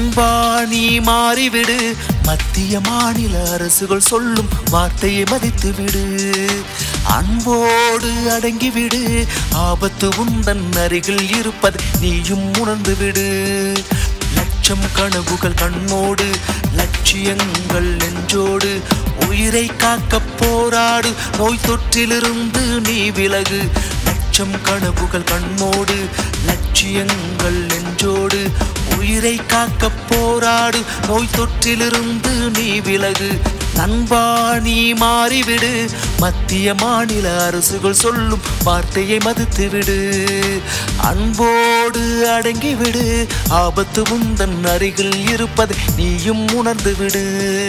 நண்பா நீ மாறிவிடு, மத்திய மாநில அரசுகள் சொல்லும் வார்த்தையை மதித்து விடு. அன்போடு அடங்கிவிடு, ஆபத்து உந்தன் அருகில் இருப்பது நீயும் உணர்ந்து விடு. லட்சம் கனவுகள் கண்ணோடு, லட்சியங்கள் நெஞ்சோடு, உயிரை காக்க போராடு, நோய் தொற்றிலிருந்து நீ விலகு. லட்சம் கனவுகள் கண்ணோடு, லட்சியங்கள் நெஞ்சோடு, உயிரை காக்க போராடு, நோய் தொற்றிலிருந்து நீ விலகு. நண்பா நீ மாறிவிடு, மத்திய மாநில அரசுகள் சொல்லும் வார்த்தையை மதித்து விடு. அன்போடு அடங்கிவிடு, ஆபத்து உந்தன் அருகில் இருப்பதை நீயும் உணர்ந்து விடு.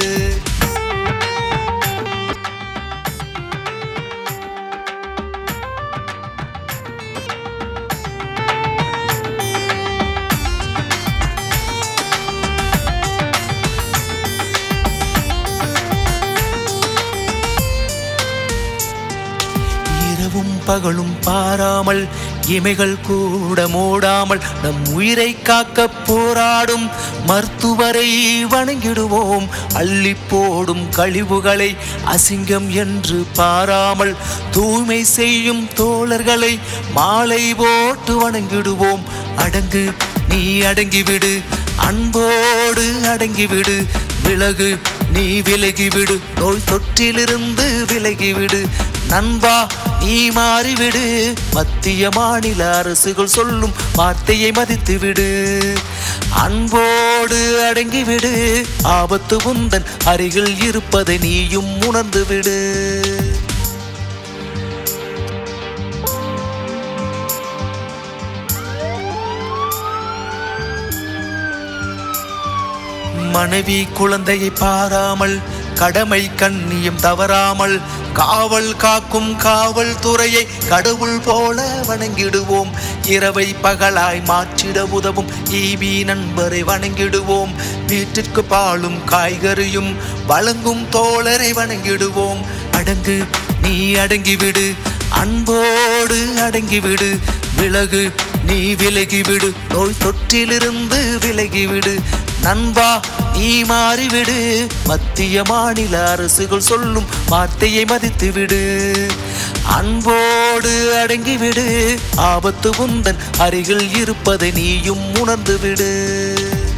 இரவும் பகலும் பாராமல், இமைகள் கூட மூடாமல், நம் உயிரை காக்க போராடும் மருத்துவரை வணங்கிடுவோம். அள்ளி போடும் கழிவுகளை அசிங்கம் என்று பாராமல், தூய்மை செய்யும் தோழர்களை மாலை போட்டு வணங்கிடுவோம். அடங்கு நீ அடங்கிவிடு, அன்போடு அடங்கிவிடு, விலகு நீ விலகிவிடு, நோய் தொற்றிலிருந்து விலகிவிடு. நண்பா நீ மாறிவிடு, மத்திய மாநில அரசுகள் சொல்லும் வார்த்தையை மதித்து விடு. அன்போடு அடங்கிவிடு, ஆபத்து உந்தன் அருகில் இருப்பதை நீயும் உணர்ந்து விடு. மனைவி குழந்தையை பாராமல், கடமை கண்ணியம் தவறாமல், காவல் காக்கும் காவல்துறையை கடவுள் போல வணங்கிடுவோம். இரவை பகலாய் மாற்றிட உதவும் ஈபி நண்பரை வணங்கிடுவோம். வீட்டிற்கு பாலும் காய்கறியும் வழங்கும் தோழரை வணங்கிடுவோம். அடங்கு நீ அடங்கிவிடு, அன்போடு அடங்கிவிடு, விலகு நீ விலகிவிடு, நோய் தொற்றிலிருந்து விலகிவிடு. நண்பா நீ மாறிவிடு, மத்திய மாநில அரசுகள் சொல்லும் வார்த்தையை மதித்து விடு. அன்போடு அடங்கிவிடு, ஆபத்து உந்தன் அருகில் இருப்பதை நீயும் உணர்ந்து விடு.